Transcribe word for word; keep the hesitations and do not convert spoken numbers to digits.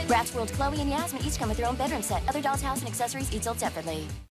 Bratz World Chloe and Yasmin each come with their own bedroom set. Other dolls' house and accessories each sold separately.